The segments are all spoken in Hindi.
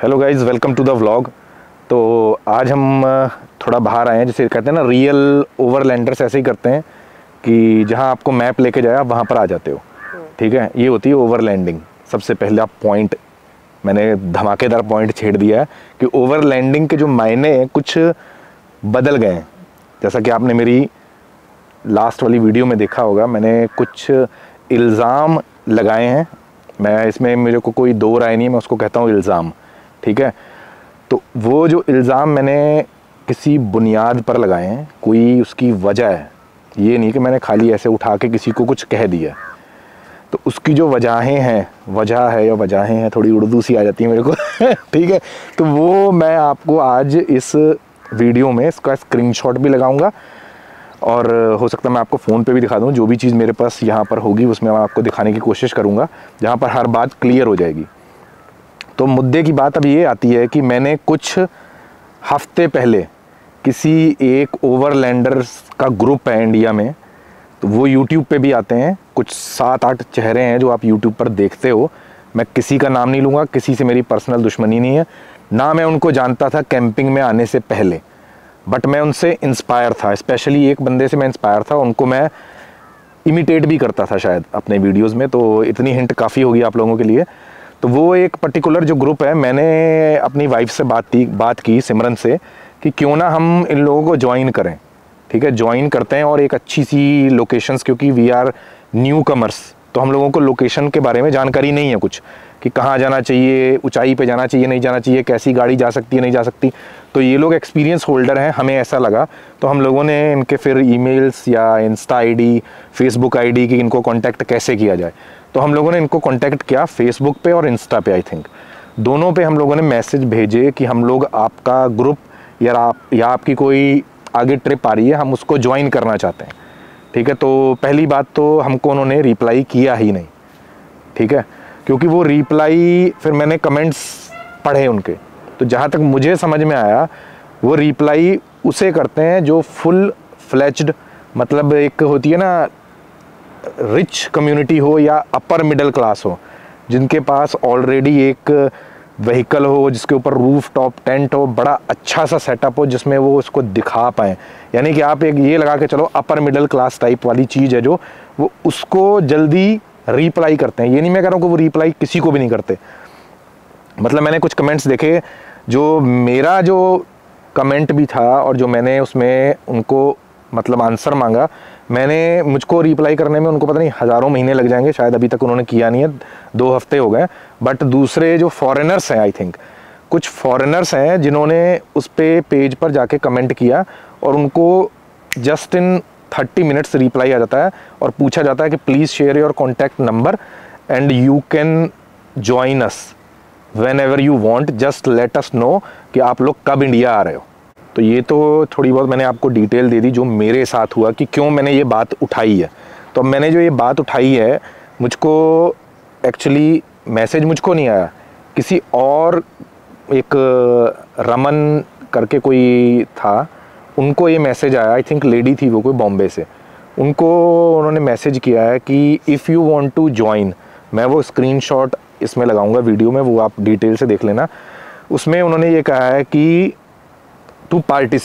Hello guys, welcome to the vlog. तो आज हम थोड़ा बाहर आए हैं, जैसे कहते हैं ना रियल ओवरलैंडर्स ऐसे ही करते हैं कि जहां आपको मैप लेके जाए आप वहां पर आ जाते हो। ठीक है, ये होती है ओवरलैंडिंग। सबसे पहले आप पॉइंट, मैंने धमाकेदार पॉइंट छेड़ दिया है कि ओवरलैंडिंग के जो मायने हैं कुछ बदल गए हैं। जैसा कि आपने मेरी लास्ट वाली वीडियो में देखा होगा, मैंने कुछ इल्ज़ाम लगाए हैं। मैं इसमें, मेरे को कोई दो राय नहीं है, मैं उसको कहता हूँ इल्ज़ाम। ठीक है, तो वो जो इल्ज़ाम मैंने किसी बुनियाद पर लगाए हैं, कोई उसकी वजह है। ये नहीं कि मैंने खाली ऐसे उठा के किसी को कुछ कह दिया। तो उसकी जो वजहें हैं, वजहें हैं, थोड़ी उर्दू सी आ जाती है मेरे को ठीक है, तो वो मैं आपको आज इस वीडियो में इसका स्क्रीनशॉट भी लगाऊंगा और हो सकता है मैं आपको फ़ोन पे भी दिखा दूं। जो भी चीज़ मेरे पास यहाँ पर होगी उसमें मैं आपको दिखाने की कोशिश करूँगा, जहाँ पर हर बात क्लियर हो जाएगी। तो मुद्दे की बात अब ये आती है कि मैंने कुछ हफ्ते पहले किसी एक ओवरलैंडर्स का ग्रुप है इंडिया में, तो वो यूट्यूब पे भी आते हैं। कुछ 7-8 चेहरे हैं जो आप यूट्यूब पर देखते हो। मैं किसी का नाम नहीं लूँगा, किसी से मेरी पर्सनल दुश्मनी नहीं है, ना मैं उनको जानता था कैंपिंग में आने से पहले, बट मैं उनसे इंस्पायर था। स्पेशली एक बंदे से मैं इंस्पायर था, उनको मैं इमिटेट भी करता था शायद अपने वीडियोज़ में। तो इतनी हिंट काफ़ी होगी आप लोगों के लिए। तो वो एक पर्टिकुलर जो ग्रुप है, मैंने अपनी वाइफ से बात की सिमरन से कि क्यों ना हम इन लोगों को ज्वाइन करें। ठीक है, ज्वाइन करते हैं और एक अच्छी सी लोकेशंस, क्योंकि वी आर न्यू कमर्स, तो हम लोगों को लोकेशन के बारे में जानकारी नहीं है कुछ, कि कहाँ जाना चाहिए, ऊंचाई पे जाना चाहिए नहीं जाना चाहिए, कैसी गाड़ी जा सकती है नहीं जा सकती। तो ये लोग एक्सपीरियंस होल्डर हैं, हमें ऐसा लगा। तो हम लोगों ने इनके फिर ईमेल्स या इंस्टा आईडी, फेसबुक आईडी कि इनको कांटेक्ट कैसे किया जाए, तो हम लोगों ने इनको कांटेक्ट किया फेसबुक पे और इंस्टा पे। आई थिंक दोनों पे हम लोगों ने मैसेज भेजे कि हम लोग आपका ग्रुप या आपकी कोई आगे ट्रिप आ रही है, हम उसको ज्वाइन करना चाहते हैं। ठीक है, तो पहली बात तो हमको उन्होंने रिप्लाई किया ही नहीं। ठीक है, क्योंकि वो रिप्लाई, फिर मैंने कमेंट्स पढ़े उनके, तो जहाँ तक मुझे समझ में आया वो रिप्लाई उसे करते हैं जो फुल फ्लेज्ड, मतलब एक होती है ना रिच कम्युनिटी हो या अपर मिडिल क्लास हो, जिनके पास ऑलरेडी एक व्हीकल हो, जिसके ऊपर रूफ टॉप टेंट हो, बड़ा अच्छा सा सेटअप हो, जिसमें वो उसको दिखा पाएँ। यानी कि आप एक ये लगा के चलो अपर मिडिल क्लास टाइप वाली चीज़ है जो, वो उसको जल्दी रिप्लाई करते हैं। ये नहीं मैं कह रहा हूँ कि वो रिप्लाई किसी को भी नहीं करते। मतलब मैंने कुछ कमेंट्स देखे, जो मेरा जो कमेंट भी था और जो मैंने उसमें उनको मतलब आंसर मांगा, मैंने मुझको रिप्लाई करने में उनको पता नहीं हज़ारों महीने लग जाएंगे, शायद अभी तक उन्होंने किया नहीं है, 2 हफ्ते हो गए। बट दूसरे जो फॉरेनर्स हैं, आई थिंक कुछ फॉरेनर्स हैं जिन्होंने उस पे पेज पर जाके कमेंट किया और उनको जस्ट इन 30 मिनट्स रिप्लाई आ जाता है और पूछा जाता है कि please share your contact number and you can join us whenever you want, just let us know कि आप लोग कब इंडिया आ रहे हो। तो ये तो थोड़ी बहुत मैंने आपको डिटेल दे दी जो मेरे साथ हुआ कि क्यों मैंने ये बात उठाई है। तो मैंने जो ये बात उठाई है, मुझको एक्चुअली मैसेज मुझको नहीं आया, किसी और एक रमन करके कोई था, उनको ये मैसेज आया। आई थिंक लेडी थी वो, कोई बॉम्बे से। उनको उन्होंने मैसेज किया है कि if you want to join, मैं वो स्क्रीनशॉट इसमें लगाऊंगा वीडियो में, वो आप डिटेल से देख लेना। उसमें उन्होंने ये कहा है कि टू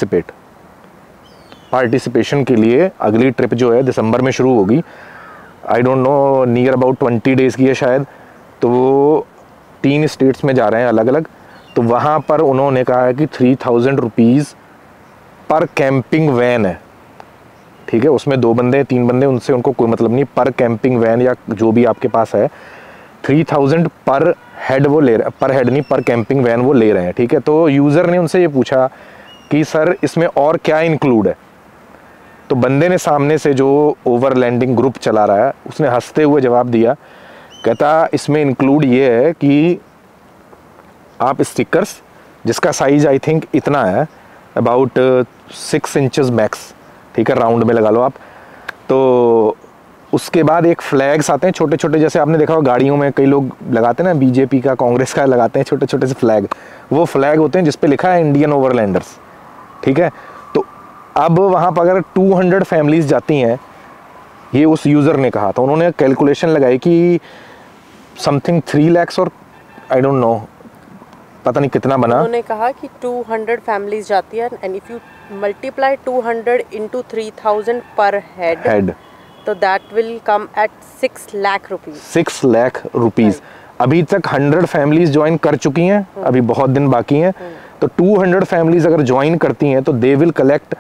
पार्टिसिपेशन के लिए अगली ट्रिप जो है दिसंबर में शुरू होगी। I don't know, near about 20 days की है शायद। तो वो 3 स्टेट्स में जा रहे हैं अलग अलग। तो वहाँ पर उन्होंने कहा है कि 3000 रुपीज़ पर कैंपिंग वैन है। ठीक है, उसमें 2 बंदे 3 बंदे, उनसे उनको कोई मतलब नहीं। पर कैंपिंग वैन या जो भी आपके पास है, 3000 पर हेड वो ले रहे, पर हेड नहीं, पर कैंपिंग वैन वो ले रहे हैं। ठीक है, तो यूज़र ने उनसे ये पूछा कि सर इसमें और क्या इंक्लूड है। तो बंदे ने सामने से, जो ओवरलैंडिंग ग्रुप चला रहा है, उसने हंसते हुए जवाब दिया, कहता इसमें इंक्लूड ये है कि आप स्टिकर्स, जिसका साइज़ आई थिंक इतना है, अबाउट 6 इंचज़ मैक्स, ठीक है, राउंड में लगा लो आप। तो उसके बाद एक फ्लैग्स आते हैं छोटे छोटे, जैसे आपने देखा हो गाड़ियों में कई लोग लगाते हैं ना, बीजेपी का, कांग्रेस का लगाते हैं छोटे छोटे से फ्लैग। वो फ्लैग होते हैं जिस पे लिखा है इंडियन ओवरलैंडर्स। ठीक है, तो अब वहाँ पर अगर 200 फैमिलीज़ जाती हैं, ये उस यूज़र ने कहा था, उन्होंने कैलकुलेशन लगाई कि समथिंग 3 लाख और आई डोंट नो पता नहीं कितना बना। उन्होंने कहा कि 200 फैमिलीज जाती है and if you multiply 200 into 3000 per head तो that will come at 6 lakh rupees. 6 lakh rupees. अभी तक 100 फैमिलीज ज्वाइन कर चुकी हैं, अभी बहुत दिन बाकी हैं। तो 200 फैमिलीज अगर ज्वाइन करती हैं तो they will collect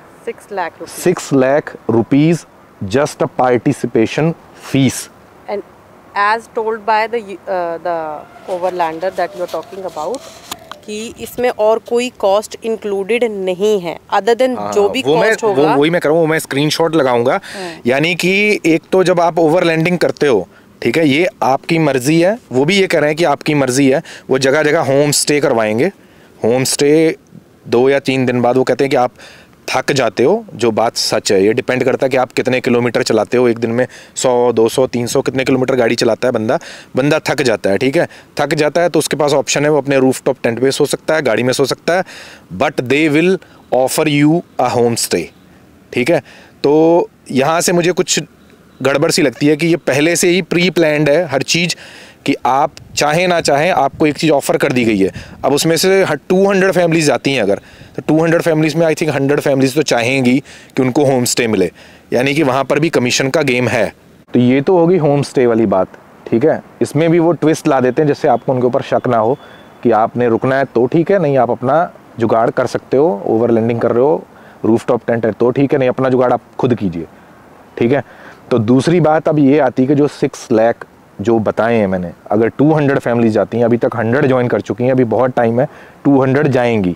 6 lakh rupees just a participation fees. And as told by the overlander that you are talking about कि इसमें और कोई कॉस्ट इंक्लूडेड नहीं है अदर देन जो भी कॉस्ट होगा। वही मैं करूँ, मैं स्क्रीनशॉट लगाऊंगा। यानी कि एक तो जब आप ओवरलैंडिंग करते हो, ठीक है, ये आपकी मर्जी है, वो भी ये कह रहे हैं कि आपकी मर्जी है। वो जगह जगह होम स्टे करवाएंगे। होम स्टे 2 या 3 दिन बाद वो कहते हैं कि आप थक जाते हो, जो बात सच है। ये डिपेंड करता है कि आप कितने किलोमीटर चलाते हो। एक दिन में 100, 200, 300 कितने किलोमीटर गाड़ी चलाता है बंदा थक जाता है, ठीक है। थक जाता है तो उसके पास ऑप्शन है, वो अपने रूफटॉप टेंट पे सो सकता है, गाड़ी में सो सकता है, but they will offer you a home stay, ठीक है। तो यहाँ से मुझे कुछ गड़बड़ सी लगती है कि ये पहले से ही प्री प्लान्ड है हर चीज़, कि आप चाहे ना चाहें आपको एक चीज़ ऑफ़र कर दी गई है। अब उसमें से 200 फैमिलीज जाती हैं अगर, तो 200 फैमिलीज़ में आई थिंक 100 फैमिलीज़ तो चाहेंगी कि उनको होम स्टे मिले, यानी कि वहाँ पर भी कमीशन का गेम है। तो ये तो होगी होम स्टे वाली बात, ठीक है। इसमें भी वो ट्विस्ट ला देते हैं जिससे आपको उनके ऊपर शक ना हो कि आपने रुकना है तो ठीक है, नहीं आप अपना जुगाड़ कर सकते हो। ओवरलैंडिंग कर रहे हो, रूफटॉप टेंट है तो ठीक है, नहीं अपना जुगाड़ आप खुद कीजिए, ठीक है। तो दूसरी बात अब ये आती है कि जो 6 लाख जो बताए हैं मैंने, अगर 200 फैमिलीज जाती हैं, अभी तक 100 ज्वाइन कर चुकी हैं, अभी बहुत टाइम है, 200 जाएंगी,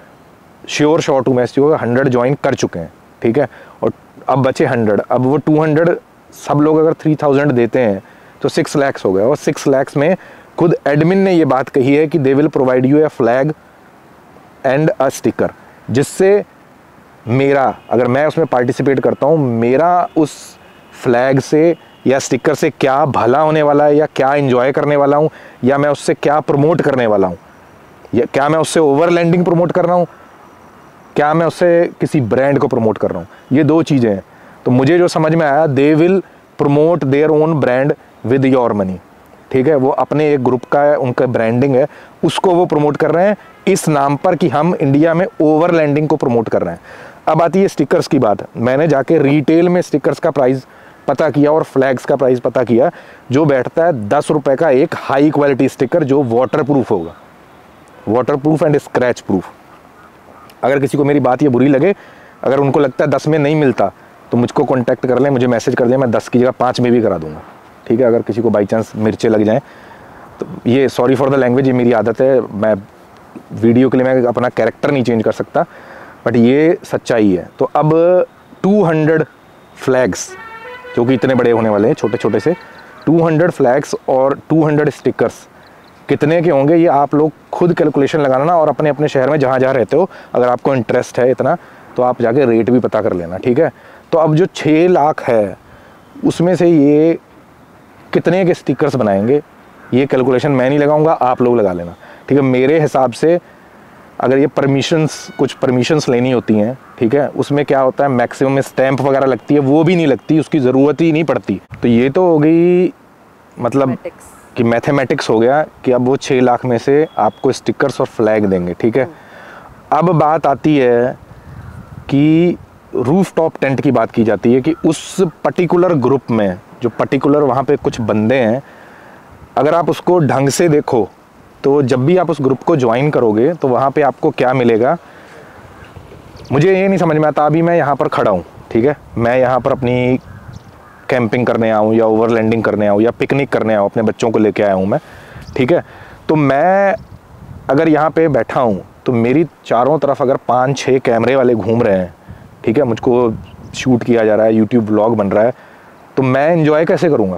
श्योर शॉर्ट हूँ मैं इस चीज़ को, 100 ज्वाइन कर चुके हैं, ठीक है। और अब बचे 100, अब वो 200 सब लोग अगर 3000 देते हैं तो 6 लाख हो गया। और 6 लाख में खुद एडमिन ने ये बात कही है कि they will provide you a flag and a sticker, जिससे मेरा, अगर मैं उसमें पार्टिसिपेट करता हूँ, मेरा उस फ्लैग से या स्टिकर से क्या भला होने वाला है, या क्या एंजॉय करने वाला हूँ, या मैं उससे क्या प्रमोट करने वाला हूँ, या क्या मैं उससे ओवरलैंडिंग प्रमोट कर रहा हूँ, क्या मैं उससे किसी ब्रांड को प्रमोट कर रहा हूँ। ये 2 चीज़ें हैं। तो मुझे जो समझ में आया, they will promote their own brand with your money, ठीक है। वो अपने एक ग्रुप का है, उनका ब्रांडिंग है, उसको वो प्रमोट कर रहे हैं इस नाम पर कि हम इंडिया में ओवरलैंडिंग को प्रमोट कर रहे हैं। अब आती है स्टिकर्स की बात। मैंने जाके रिटेल में स्टिकर्स का प्राइस पता किया और फ्लैग्स का प्राइस पता किया, जो बैठता है 10 रुपये का एक हाई क्वालिटी स्टिकर जो वाटर प्रूफ होगा, water proof and scratch proof. अगर किसी को मेरी बात ये बुरी लगे, अगर उनको लगता है 10 में नहीं मिलता तो मुझको कॉन्टैक्ट कर लें, मुझे मैसेज कर दें, मैं 10 की जगह 5 में भी करा दूंगा, ठीक है। अगर किसी को बाई चांस मिर्चे लग जाएँ तो ये सॉरी फॉर द लैंग्वेज, ये मेरी आदत है, मैं वीडियो के लिए मैं अपना कैरेक्टर नहीं चेंज कर सकता, बट ये सच्चाई है। तो अब 200 फ्लैग्स जो कि इतने बड़े होने वाले हैं, छोटे छोटे से 200 फ्लैग्स और 200 स्टिकर्स कितने के होंगे, ये आप लोग खुद कैलकुलेशन लगाना और अपने अपने शहर में जहाँ जहाँ रहते हो, अगर आपको इंटरेस्ट है इतना तो आप जाके रेट भी पता कर लेना, ठीक है। तो अब जो 6 लाख है उसमें से ये कितने के स्टिकर्स बनाएंगे, ये कैलकुलेशन मैं नहीं लगाऊंगा, आप लोग लगा लेना, ठीक है। मेरे हिसाब से अगर ये कुछ परमिशंस लेनी होती हैं, ठीक है, उसमें क्या होता है, मैक्सिमम स्टैंप वगैरह लगती है, वो भी नहीं लगती, उसकी ज़रूरत ही नहीं पड़ती। तो ये तो हो गई मतलब कि मैथमेटिक्स हो गया कि अब वो 6 लाख में से आपको स्टिकर्स और फ्लैग देंगे, ठीक है। अब बात आती है कि रूफटॉप टेंट की बात की जाती है कि उस पर्टिकुलर ग्रुप में जो पर्टिकुलर वहाँ पे कुछ बंदे हैं, अगर आप उसको ढंग से देखो तो जब भी आप उस ग्रुप को ज्वाइन करोगे तो वहाँ पे आपको क्या मिलेगा, मुझे ये नहीं समझ में आता। अभी मैं यहाँ पर खड़ा हूँ, ठीक है, मैं यहाँ पर अपनी कैंपिंग करने आऊँ या ओवरलैंडिंग करने आऊँ या पिकनिक करने आऊँ, अपने बच्चों को लेके आया हूँ मैं, ठीक है। तो मैं अगर यहाँ पे बैठा हूँ तो मेरी चारों तरफ अगर 5-6 कैमरे वाले घूम रहे हैं, ठीक है, मुझको शूट किया जा रहा है, यूट्यूब व्लॉग बन रहा है, तो मैं एंजॉय कैसे करूँगा?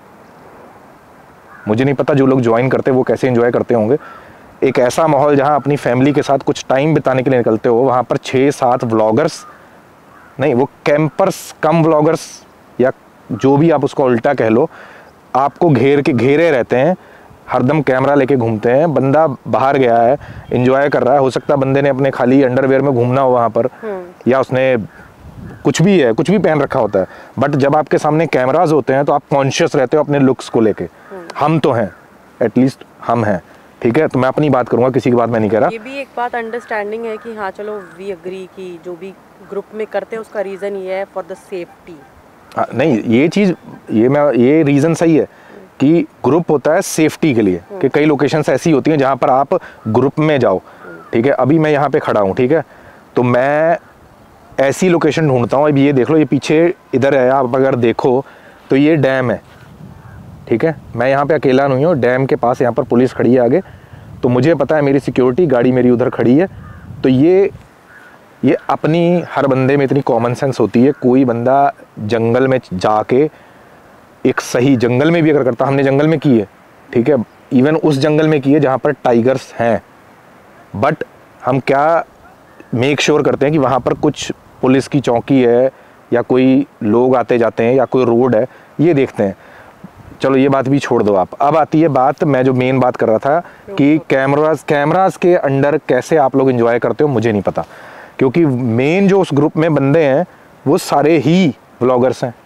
मुझे नहीं पता जो लोग ज्वाइन करते वो कैसे एंजॉय करते होंगे। एक ऐसा माहौल जहाँ अपनी फैमिली के साथ कुछ टाइम बिताने के लिए निकलते हो, वहाँ पर 6-7 व्लॉगर्स नहीं, वो कैंपर्स कम व्लॉगर्स या जो भी आप उसको उल्टा कह लो, आपको घेरे रहते हैं, हरदम कैमरा लेके घूमते हैं। बंदा बाहर गया है, एंजॉय कर रहा है, हो सकता है बंदे ने अपने खाली अंडरवेयर में घूमना हो वहाँ पर, या उसने कुछ भी पहन रखा होता है, बट जब आपके सामने कैमराज होते हैं तो आप कॉन्शियस रहते हो अपने लुक्स को लेके। हम तो हैं, एटलीस्ट हम हैं, ठीक है, तो मैं अपनी बात करूंगा, किसी की बात मैं नहीं कह रहा। ये भी एक बात अंडरस्टैंडिंग है कि हाँ चलो वी एग्री कि जो भी ग्रुप में करते हैं उसका रीज़न ये है फॉर द सेफ्टी। नहीं, ये चीज़ ये रीज़न सही है कि ग्रुप होता है सेफ्टी के लिए, कि कई लोकेशंस ऐसी होती हैं जहाँ पर आप ग्रुप में जाओ, ठीक है। अभी मैं यहाँ पे खड़ा हूँ, ठीक है, तो मैं ऐसी लोकेशन ढूंढता हूँ। अब ये देख लो, ये पीछे इधर है, आप अगर देखो तो ये डैम है, ठीक है। मैं यहाँ पे अकेला नहीं हूँ, डैम के पास यहाँ पर पुलिस खड़ी है आगे, तो मुझे पता है मेरी सिक्योरिटी, गाड़ी मेरी उधर खड़ी है। तो ये अपनी हर बंदे में इतनी कॉमन सेंस होती है। कोई बंदा जंगल में जाके, एक सही जंगल में भी अगर करता, हमने जंगल में की है, ठीक है, इवन उस जंगल में की है जहाँ पर टाइगर्स हैं, बट हम क्या मेक श्योर करते हैं कि वहाँ पर कुछ पुलिस की चौकी है या कोई लोग आते जाते हैं या कोई रोड है, ये देखते हैं। चलो ये बात भी छोड़ दो आप। अब आती है बात, मैं जो मेन बात कर रहा था कि कैमरास के अंडर कैसे आप लोग एंजॉय करते हो, मुझे नहीं पता, क्योंकि मेन जो उस ग्रुप में बंदे हैं वो सारे ही व्लॉगर्स हैं।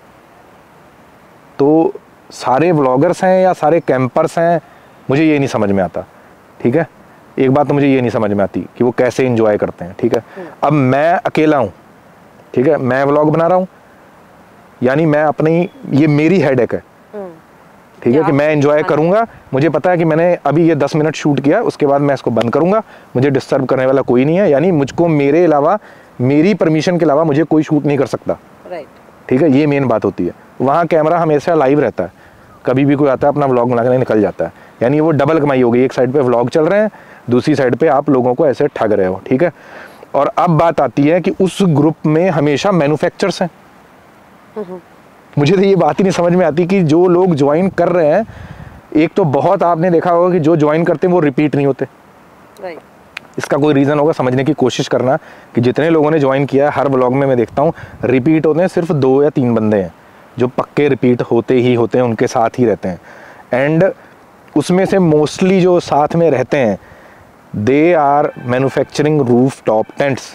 तो सारे व्लॉगर्स हैं या सारे कैंपर्स हैं, मुझे ये नहीं समझ में आता, ठीक है। एक बात तो मुझे ये नहीं समझ में आती कि वो कैसे एंजॉय करते हैं, ठीक है। अब मैं अकेला हूँ, ठीक है, मैं व्लॉग बना रहा हूँ, यानी मैं अपनी, ये मेरी हेडेक है, ठीक है, कि मैं एंजॉय करूंगा। मुझे पता है कि मैंने अभी ये 10 मिनट शूट किया, उसके बाद मैं इसको बंद करूंगा, मुझे डिस्टर्ब करने वाला कोई नहीं है, यानी मुझको मेरे अलावा, मेरी परमिशन के अलावा मुझे कोई शूट नहीं कर सकता, ठीक है। ये मेन बात होती है। वहाँ कैमरा हमेशा लाइव रहता है, कभी भी कोई आता है अपना व्लॉग बनाकर निकल जाता है, यानी वो डबल कमाई हो गई। एक साइड पे व्लॉग चल रहे हैं, दूसरी साइड पे आप लोगों को ऐसे ठग रहे हो, ठीक है। और अब बात आती है कि उस ग्रुप में हमेशा मैन्युफैक्चरर्स हैं। मुझे तो ये बात ही नहीं समझ में आती कि जो लोग ज्वाइन कर रहे हैं, एक तो बहुत आपने देखा होगा कि जो ज्वाइन करते हैं वो रिपीट नहीं होते। इसका कोई रीज़न होगा, समझने की कोशिश करना कि जितने लोगों ने ज्वाइन किया है, हर व्लॉग में मैं देखता हूँ रिपीट होते हैं सिर्फ 2 या 3 बंदे हैं जो पक्के रिपीट होते ही होते हैं, उनके साथ ही रहते हैं। एंड उसमें से मोस्टली जो साथ में रहते हैं, they are manufacturing rooftop tents,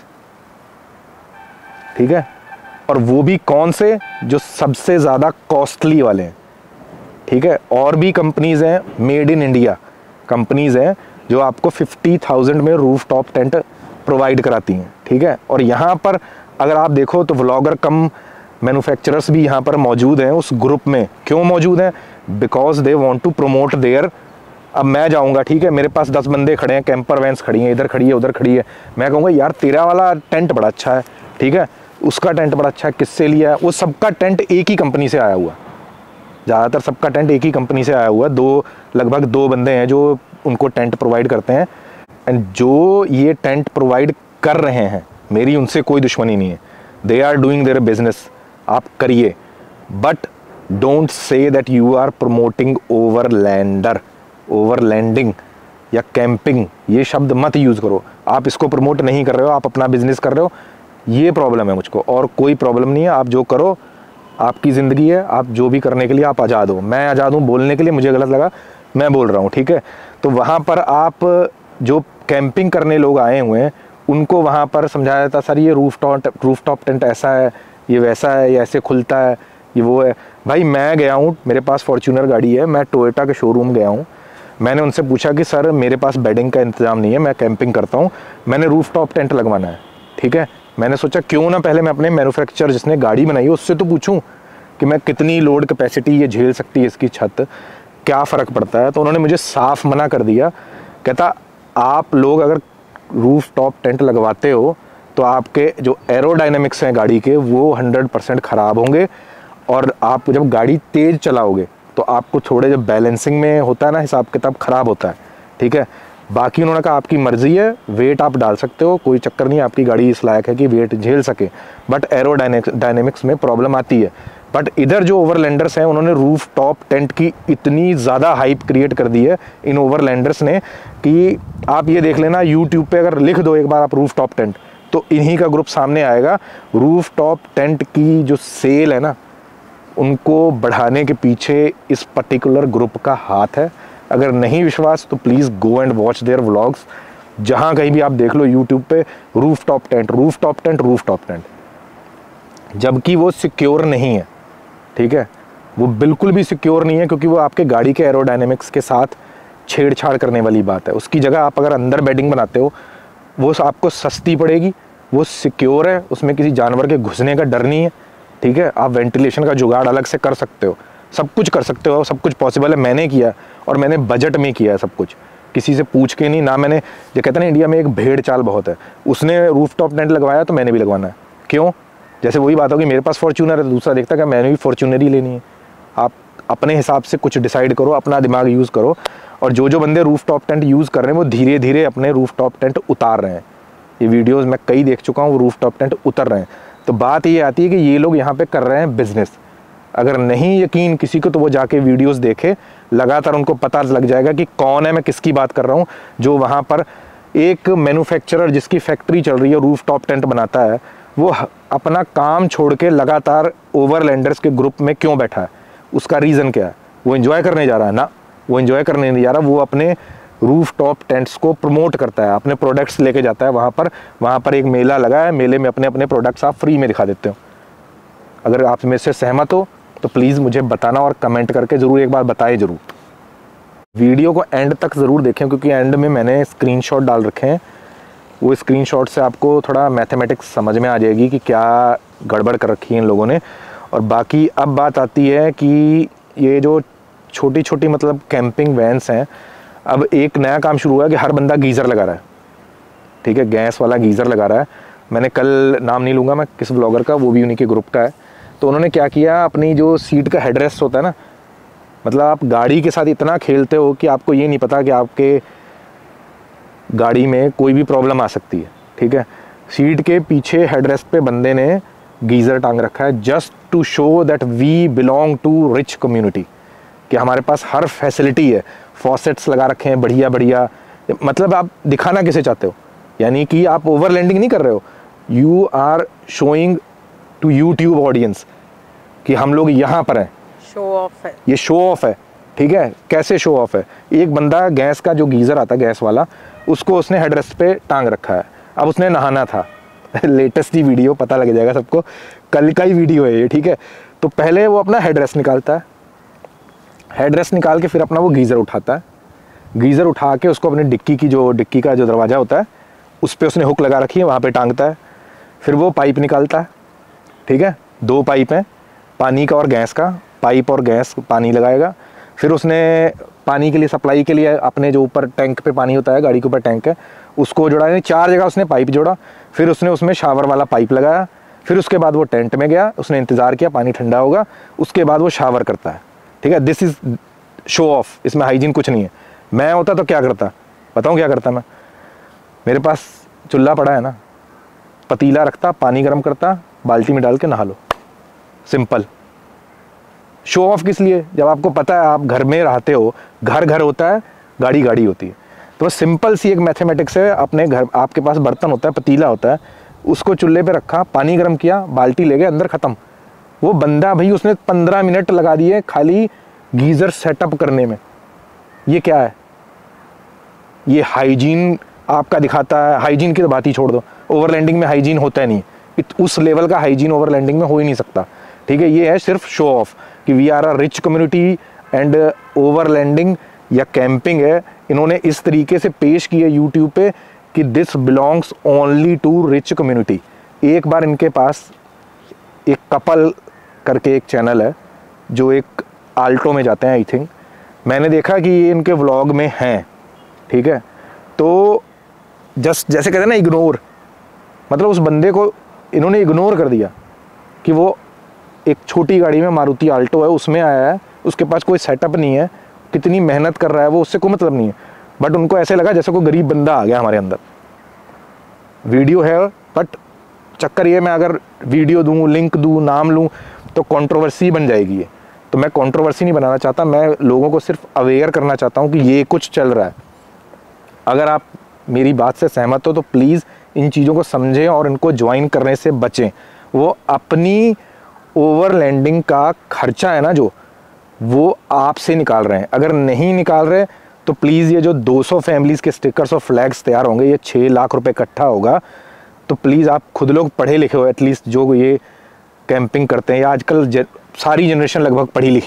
ठीक है। और वो भी कौन से, जो सबसे ज़्यादा कॉस्टली वाले हैं, ठीक है। और भी कंपनीज़ हैं, मेड इन इंडिया कंपनीज़ हैं जो आपको 50,000 में रूफ टॉप टेंट प्रोवाइड कराती हैं, ठीक है। और यहाँ पर अगर आप देखो तो व्लॉगर कम मैन्युफैक्चरर्स भी यहाँ पर मौजूद हैं उस ग्रुप में। क्यों मौजूद हैं? Because they want to promote their. अब मैं जाऊँगा, ठीक है, मेरे पास 10 बंदे खड़े हैं, कैंपर वैन्स खड़ी हैं, इधर खड़ी है, उधर खड़ी है, मैं कहूँगा यार तेरा वाला टेंट बड़ा अच्छा है, ठीक है, उसका टेंट बड़ा अच्छा है, किससे लिया है? वो सबका टेंट एक ही कंपनी से आया हुआ, ज़्यादातर सबका टेंट एक ही कंपनी से आया हुआ है। लगभग 2 बंदे हैं जो उनको टेंट प्रोवाइड करते हैं। एंड जो ये टेंट प्रोवाइड कर रहे हैं, मेरी उनसे कोई दुश्मनी नहीं है, they are doing their business, आप करिए, but don't say that you are promoting overlanding या कैंपिंग, ये शब्द मत यूज़ करो। आप इसको प्रमोट नहीं कर रहे हो, आप अपना बिजनेस कर रहे हो, ये प्रॉब्लम है मुझको, और कोई प्रॉब्लम नहीं है। आप जो करो, आपकी ज़िंदगी है, आप जो भी करने के लिए आप आज़ाद हो। मैं आज़ाद हूँ बोलने के लिए, मुझे गलत लगा मैं बोल रहा हूँ, ठीक है। तो वहाँ पर आप जो कैंपिंग करने लोग आए हुए हैं, उनको वहाँ पर समझाया जाता, सर ये रूफ टॉप टेंट ऐसा है, ये वैसा है, ये ऐसे खुलता है, ये वो है। भाई मैं गया हूँ, मेरे पास फॉर्च्यूनर गाड़ी है, मैं टोयोटा के शोरूम गया हूँ, मैंने उनसे पूछा कि सर मेरे पास बेडिंग का इंतज़ाम नहीं है, मैं कैंपिंग करता हूँ, मैंने रूफ टॉप टेंट लगवाना है, ठीक है। मैंने सोचा क्यों ना पहले मैं अपने मैन्युफैक्चरर जिसने गाड़ी बनाई है उससे तो पूछूं कि मैं कितनी लोड कैपेसिटी ये झेल सकती है, इसकी छत क्या फ़र्क पड़ता है। तो उन्होंने मुझे साफ मना कर दिया, कहता आप लोग अगर रूफ टॉप टेंट लगवाते हो तो आपके जो एरोडायनेमिक्स हैं गाड़ी के वो 100% ख़राब होंगे, और आप जब गाड़ी तेज़ चलाओगे तो आपको थोड़े जब बैलेंसिंग में होता है ना हिसाब किताब, ख़राब होता है, ठीक है। बाकी उन्होंने कहा आपकी मर्ज़ी है, वेट आप डाल सकते हो, कोई चक्कर नहीं, आपकी गाड़ी इस लायक है कि वेट झेल सके, बट एरोडायनेमिक्स में प्रॉब्लम आती है। बट इधर जो ओवरलैंडर्स हैं उन्होंने रूफ टॉप टेंट की इतनी ज़्यादा हाइप क्रिएट कर दी है इन ओवरलैंडर्स ने कि आप ये देख लेना, यूट्यूब पे अगर लिख दो एक बार आप रूफ टॉप टेंट, तो इन्हीं का ग्रुप सामने आएगा। रूफ टॉप टेंट की जो सेल है ना, उनको बढ़ाने के पीछे इस पर्टिकुलर ग्रुप का हाथ है। अगर नहीं विश्वास तो please go and watch their vlogs, जहाँ कहीं भी आप देख लो यूट्यूब पे rooftop tent, rooftop tent, rooftop tent, जबकि वो सिक्योर नहीं है, ठीक है। वो बिल्कुल भी सिक्योर नहीं है, क्योंकि वो आपके गाड़ी के एरोडायनेमिक्स के साथ छेड़छाड़ करने वाली बात है। उसकी जगह आप अगर अंदर बेडिंग बनाते हो, वो आपको सस्ती पड़ेगी, वो सिक्योर है, उसमें किसी जानवर के घुसने का डर नहीं है, ठीक है। आप वेंटिलेशन का जुगाड़ अलग से कर सकते हो, सब कुछ कर सकते हो, सब कुछ पॉसिबल है। मैंने किया और मैंने बजट में किया है सब कुछ, किसी से पूछ के नहीं। ना मैंने, जो कहते हैं ना इंडिया में एक भेड़ चाल बहुत है, उसने रूफटॉप टेंट लगवाया तो मैंने भी लगवाना है। क्यों? जैसे वही बात होगी, मेरे पास फॉर्च्यूनर है तो दूसरा देखता है कि मैंने भी फॉर्च्यूनर ही लेनी है। आप अपने हिसाब से कुछ डिसाइड करो, अपना दिमाग यूज़ करो। और जो बंदे रूफटॉप टेंट यूज़ कर रहे हैं वो धीरे धीरे अपने रूफटॉप टेंट उतार रहे हैं। ये वीडियोस मैं कई देख चुका हूँ, वो रूफटॉप टेंट उतर रहे हैं। तो बात ये आती है कि ये लोग यहाँ पे कर रहे हैं बिजनेस। अगर नहीं यकीन किसी को तो वो जाके वीडियोस देखे, लगातार उनको पता लग जाएगा कि कौन है, मैं किसकी बात कर रहा हूँ। जो वहाँ पर एक मैन्युफैक्चरर जिसकी फैक्ट्री चल रही है, रूफटॉप टेंट बनाता है, वो अपना काम छोड़ के लगातार ओवरलैंडर्स के ग्रुप में क्यों बैठा है? उसका रीज़न क्या है? वो एंजॉय करने जा रहा है ना? वो एंजॉय करने नहीं जा रहा, वो अपने रूफटॉप टेंट्स को प्रमोट करता है, अपने प्रोडक्ट्स लेके जाता है वहाँ पर एक मेला लगा है, मेले में अपने अपने प्रोडक्ट्स आप फ्री में दिखा देते हो। अगर आप मेरे से सहमत हो तो प्लीज़ मुझे बताना और कमेंट करके ज़रूर एक बार बताएं ज़रूर। वीडियो को एंड तक ज़रूर देखें, क्योंकि एंड में मैंने स्क्रीनशॉट डाल रखे हैं। वो स्क्रीनशॉट से आपको थोड़ा मैथमेटिक्स समझ में आ जाएगी कि क्या गड़बड़ कर रखी है इन लोगों ने। और बाकी अब बात आती है कि ये जो छोटी छोटी मतलब कैंपिंग वैन्स हैं, अब एक नया काम शुरू हुआ है कि हर बंदा गीज़र लगा रहा है, ठीक है, गैस वाला गीज़र लगा रहा है। मैंने कल, नाम नहीं लूँगा मैं किस ब्लॉगर का, वो भी उन्हीं के ग्रुप का है। तो उन्होंने क्या किया, अपनी जो सीट का हेडरेस्ट होता है ना, मतलब आप गाड़ी के साथ इतना खेलते हो कि आपको ये नहीं पता कि आपके गाड़ी में कोई भी प्रॉब्लम आ सकती है, ठीक है। सीट के पीछे हेडरेस्ट पे बंदे ने गीज़र टांग रखा है, just to show that we belong to rich community, कि हमारे पास हर फैसिलिटी है, फॉसेट्स लगा रखे हैं बढ़िया बढ़िया। मतलब आप दिखाना किसे चाहते हो? यानी कि आप ओवरलैंडिंग नहीं कर रहे हो, you are showing to YouTube audience कि हम लोग यहाँ पर हैं। शो ऑफ है, ये शो ऑफ है, ठीक है। कैसे शो ऑफ है? एक बंदा गैस का जो गीज़र आता है गैस वाला, उसको उसने हेडरेस्ट पे टांग रखा है। अब उसने नहाना था लेटेस्ट ही वीडियो, पता लग जाएगा सबको, कल का ही वीडियो है ये, ठीक है। तो पहले वो अपना हेडरेस्ट निकालता है, हेडरेस्ट निकाल के फिर अपना वो गीज़र उठाता है, गीज़र उठा के उसको अपने डिक्की का जो दरवाज़ा होता है उस पर उसने हुक लगा रखी है, वहाँ पे टांगता है। फिर वो पाइप निकालता है, ठीक है, 2 पाइप हैं, पानी का और गैस का। पाइप और गैस पानी लगाएगा। फिर उसने पानी के लिए, सप्लाई के लिए अपने जो ऊपर टैंक पे पानी होता है, गाड़ी के ऊपर टैंक है, उसको जोड़ा, 4 जगह उसने पाइप जोड़ा। फिर उसने उसमें शावर वाला पाइप लगाया। फिर उसके बाद वो टेंट में गया, उसने इंतज़ार किया पानी ठंडा होगा, उसके बाद वो शावर करता है, ठीक है। दिस इज़ शो ऑफ, इसमें हाइजीन कुछ नहीं है। मैं होता तो क्या करता, बताऊँ क्या करता मैं? मेरे पास चूल्हा पड़ा है ना, पतीला रखता, पानी गर्म करता, बाल्टी में डाल के नहा लो, सिंपल। शो ऑफ किस लिए? जब आपको पता है आप घर में रहते हो, घर होता है, गाड़ी होती है। तो सिंपल सी एक मैथमेटिक्स है। अपने घर आपके पास बर्तन होता है, पतीला होता है, उसको चूल्हे पे रखा, पानी गर्म किया, बाल्टी ले गए अंदर, ख़त्म। वो बंदा भाई उसने 15 मिनट लगा दिए खाली गीज़र सेटअप करने में। ये क्या है? ये हाइजीन आपका दिखाता है। हाइजीन की तो बात ही छोड़ दो, ओवरलैंडिंग में हाइजीन होता ही नहीं, उस लेवल का हाइजीन ओवरलैंडिंग में हो ही नहीं सकता, ठीक है। ये है सिर्फ शो ऑफ कि we are a rich community and overlanding या कैंपिंग है, इन्होंने इस तरीके से पेश की है यूट्यूब पे कि this belongs only to rich community. एक बार इनके पास एक कपल करके एक चैनल है जो एक आल्टो में जाते हैं, आई थिंक, मैंने देखा कि ये इनके व्लॉग में हैं, ठीक है। तो जस्ट जैसे कहते हैं ना इग्नोर, मतलब उस बंदे को इन्होंने इग्नोर कर दिया कि वो एक छोटी गाड़ी में, मारुति आल्टो है, उसमें आया है, उसके पास कोई सेटअप नहीं है, कितनी मेहनत कर रहा है वो, उससे कोई मतलब नहीं है। बट उनको ऐसे लगा जैसे कोई गरीब बंदा आ गया हमारे अंदर। वीडियो है, बट चक्कर ये, मैं अगर वीडियो दूँ, लिंक दूँ, नाम लूँ तो कंट्रोवर्सी बन जाएगी ये। तो मैं कंट्रोवर्सी नहीं बनाना चाहता, मैं लोगों को सिर्फ अवेयर करना चाहता हूँ कि ये कुछ चल रहा है। अगर आप मेरी बात से सहमत हो तो प्लीज़ इन चीज़ों को समझें और इनको ज्वाइन करने से बचें। वो अपनी ओवरलैंडिंग का खर्चा है ना जो, वो आपसे निकाल रहे हैं। अगर नहीं निकाल रहे तो प्लीज़ ये जो 200 फैमिलीज़ के स्टिकर्स और फ्लैग्स तैयार होंगे, ये 6 लाख रुपए इकट्ठा होगा। तो प्लीज़ आप खुद लोग पढ़े लिखे हो एटलीस्ट, जो ये कैंपिंग करते हैं, या आजकल सारी जनरेशन लगभग पढ़ी लिखी है,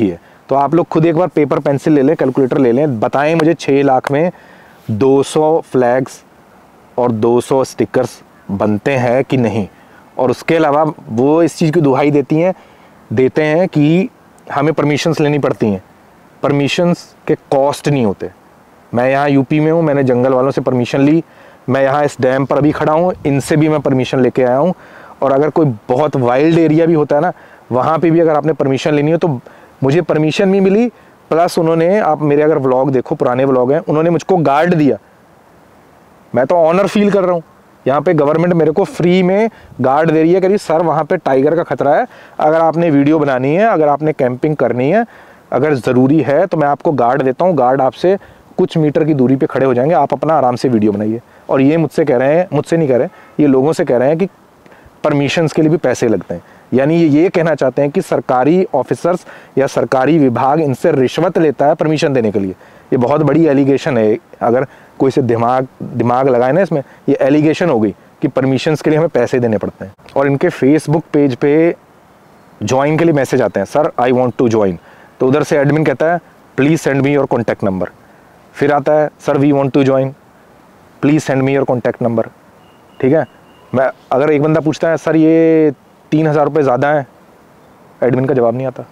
तो आप लोग खुद एक बार पेपर पेंसिल ले लें, कैलकुलेटर ले लें, बताएं मुझे 6 लाख में 200 फ्लैग्स और 200 स्टिकर्स बनते हैं कि नहीं। और उसके अलावा वो इस चीज़ की दुहाई देते हैं कि हमें परमिशंस लेनी पड़ती हैं। परमिशंस के कॉस्ट नहीं होते। मैं यहाँ यूपी में हूँ, मैंने जंगल वालों से परमिशन ली, मैं यहाँ इस डैम पर अभी खड़ा हूँ, इनसे भी मैं परमिशन लेके आया हूँ। और अगर कोई बहुत वाइल्ड एरिया भी होता है ना, वहाँ पे भी अगर आपने परमिशन लेनी हो तो मुझे परमिशन भी मिली, प्लस उन्होंने, आप मेरे अगर व्लॉग देखो, पुराने व्लॉग हैं, उन्होंने मुझको गार्ड दिया। मैं तो ऑनर फील कर रहा हूँ। यहाँ पे गवर्नमेंट मेरे को फ्री में गार्ड दे रही है, कह सर वहाँ पे टाइगर का खतरा है, अगर आपने वीडियो बनानी है, अगर आपने कैंपिंग करनी है, अगर ज़रूरी है तो मैं आपको गार्ड देता हूँ, गार्ड आपसे कुछ मीटर की दूरी पे खड़े हो जाएंगे, आप अपना आराम से वीडियो बनाइए। और ये मुझसे कह रहे हैं, मुझसे नहीं कह रहे, ये लोगों से कह रहे हैं कि परमिशंस के लिए भी पैसे लगते हैं। यानी ये कहना चाहते हैं कि सरकारी ऑफिसर्स या सरकारी विभाग इनसे रिश्वत लेता है परमिशन देने के लिए। ये बहुत बड़ी एलिगेशन है, अगर कोई से दिमाग लगाए ना इसमें, ये एलिगेशन हो गई कि परमिशंस के लिए हमें पैसे देने पड़ते हैं। और इनके फेसबुक पेज पे ज्वाइन के लिए मैसेज आते हैं, sir I want to join, तो उधर से एडमिन कहता है please send me your contact number. फिर आता है sir we want to join, please send me your contact number. ठीक है, मैं अगर एक बंदा पूछता है सर ये 3000 रुपये ज़्यादा हैं, एडमिन का जवाब नहीं आता।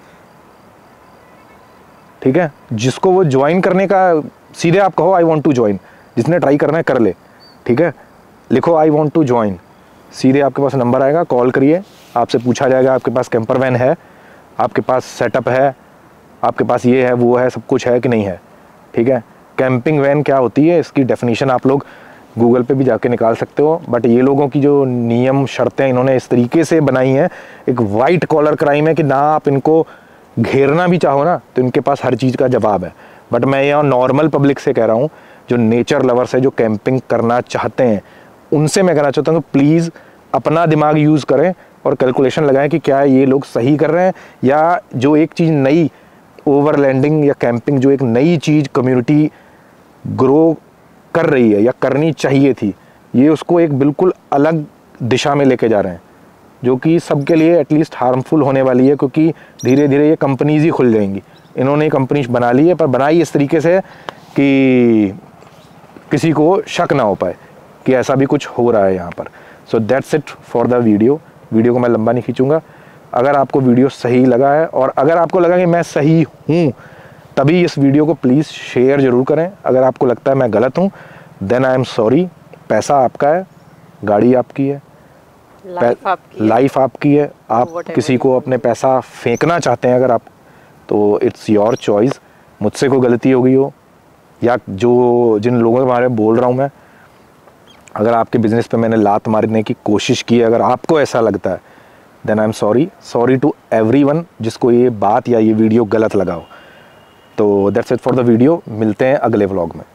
ठीक है, जिसको वो ज्वाइन करने का, सीधे आप कहो आई वांट टू ज्वाइन, जिसने ट्राई करना है कर ले। ठीक है, लिखो आई वांट टू ज्वाइन, सीधे आपके पास नंबर आएगा, कॉल करिए, आपसे पूछा जाएगा आपके पास कैंपर वैन है, आपके पास सेटअप है, आपके पास ये है वो है, सब कुछ है कि नहीं है। ठीक है, कैंपिंग वैन क्या होती है इसकी डेफिनेशन आप लोग गूगल पे भी जाके निकाल सकते हो। बट ये लोगों की जो नियम शर्तें इन्होंने इस तरीके से बनाई हैं, एक वाइट कॉलर क्राइम है कि ना आप इनको घेरना भी चाहो ना तो इनके पास हर चीज़ का जवाब है। बट मैं यहाँ नॉर्मल पब्लिक से कह रहा हूँ, जो नेचर लवर्स है, जो कैंपिंग करना चाहते हैं, उनसे मैं कहना चाहता हूँ कि प्लीज़ अपना दिमाग यूज़ करें और कैलकुलेशन लगाएं कि क्या ये लोग सही कर रहे हैं, या जो एक चीज़ नई ओवरलैंडिंग या कैंपिंग, जो एक नई चीज़ कम्युनिटी ग्रो कर रही है या करनी चाहिए थी, ये उसको एक बिल्कुल अलग दिशा में लेके जा रहे हैं, जो कि सबके लिए एटलीस्ट हार्मफुल होने वाली है। क्योंकि धीरे धीरे ये कंपनीज ही खुल जाएंगी। इन्होंने कंपनी बना ली है, पर बनाई इस तरीके से कि किसी को शक ना हो पाए कि ऐसा भी कुछ हो रहा है यहाँ पर। So that's it for the video को मैं लंबा नहीं खींचूंगा। अगर आपको वीडियो सही लगा है और अगर आपको लगा कि मैं सही हूँ, तभी इस वीडियो को प्लीज़ शेयर ज़रूर करें। अगर आपको लगता है मैं गलत हूँ, देन आई एम सॉरी। पैसा आपका है, गाड़ी आपकी है, लाइफ आपकी है। आप किसी को अपने पैसा फेंकना चाहते हैं अगर आप, तो इट्स योर चॉइस। मुझसे कोई गलती हो गई हो, या जो जिन लोगों के बारे में बोल रहा हूँ मैं, अगर आपके बिज़नेस पे मैंने लात मारने की कोशिश की है, अगर आपको ऐसा लगता है, then I am sorry to everyone जिसको ये बात या ये वीडियो गलत लगा हो। तो that's it for the video, मिलते हैं अगले व्लॉग में।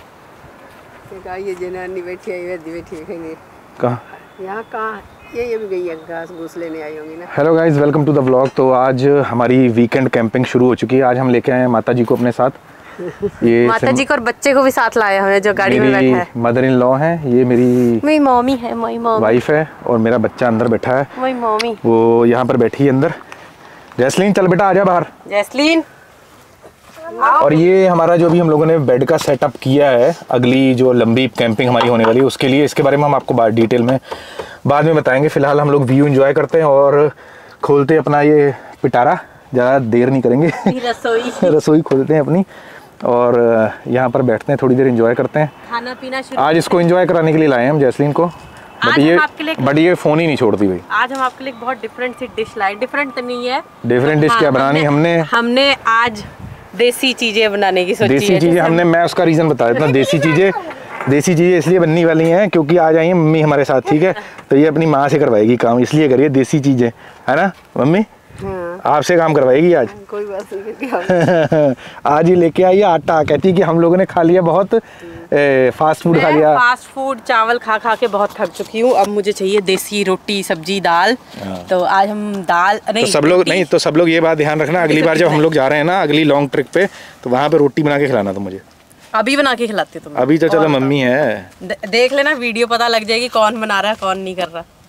ये जनानी बैठी है, कहाँ? यहाँ कहाँ? ये भी गई है, घास घूस लेने आई होंगी ना। Hello guys, welcome to the vlog. तो आज हमारी वीकेंड कैंपिंग शुरू हो चुकी है। आज हम लेके आए हैं माता जी को अपने साथ। ये माता जी को और बच्चे को भी साथ लाए हैं जो गाड़ी में बैठा है। मदर इन लॉ है, ये मेरी मम्मी है, मेरी वाइफ है, और मेरा बच्चा अंदर बैठा है, मेरी मम्मी वो यहाँ पर बैठी है अंदर। जैस्लीन चल बेटा आजा बाहर। जैस्लीन। और ये हमारा जो भी हम लोगों ने बेड का सेटअप किया है, अगली जो लंबी कैंपिंग हमारी होने वाली है उसके लिए, इसके बारे में हम आपको डिटेल में बाद में बताएंगे। फिलहाल हम लोग व्यू एंजॉय करते हैं और खोलते हैं अपना ये पिटारा, ज़्यादा देर नहीं करेंगे। रसोई खोलते हैं अपनी और यहाँ पर बैठते हैं, थोड़ी देर एंजॉय करते हैं, खाना पीना शुरू। आज इसको एंजॉय कराने के लिए लाए हैं हम जैस्लीन को, बट ये फ़ोन ही नहीं छोड़ती भाई। आज हम आपके लिए बहुत डिफरेंट सी डिश लाए। डिफरेंट तो नहीं है, डिफरेंट डिश क्या बनानी हमने आज देसी चीजें बनाने की सोची है। देसी चीजें हमने, मैं उसका रीजन बता देता हूँ। देसी चीजें इसलिए बनने वाली हैं क्योंकि आज आई है मम्मी हमारे साथ, ठीक है, तो ये अपनी माँ से करवाएगी काम, इसलिए करिए देसी चीजें, है ना मम्मी? आपसे काम करवाएगी आज। कोई बात नहीं। आज ही लेके आई आटा, कहती है कि हम लोगों ने खा लिया बहुत फास्ट फूड, खा लिया फास्ट फूड, चावल खा खा के बहुत थक चुकी हूँ, अब मुझे चाहिए देसी रोटी सब्जी दाल। तो आज हम दाल नहीं, तो सब लोग ये बात ध्यान रखना, अगली बार जब हम लोग जा रहे हैं ना अगली लॉन्ग ट्रिप पे, तो वहाँ पे रोटी बना के खिलाना तुम मुझे। अभी बना के खिलाती हो तुम? अभी तो चलो मम्मी है, देख लेना वीडियो, पता लग जाएगी कौन बना रहा है कौन नहीं कर रहा।